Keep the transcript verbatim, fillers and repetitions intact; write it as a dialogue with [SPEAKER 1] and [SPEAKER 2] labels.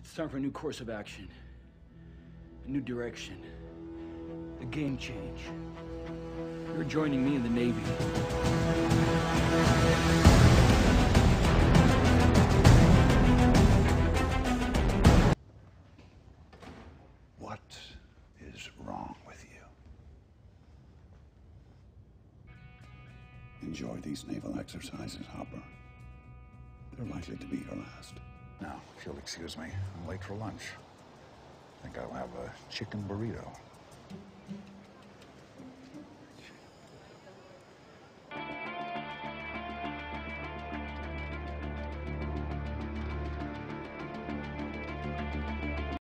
[SPEAKER 1] It's time for a new course of action. A new direction. A game change. You're joining me in the Navy.
[SPEAKER 2] What is wrong with you? Enjoy these naval exercises, Hopper. They're likely to be your last.
[SPEAKER 3] Now, if you'll excuse me, I'm late for lunch. I think I'll have a chicken burrito.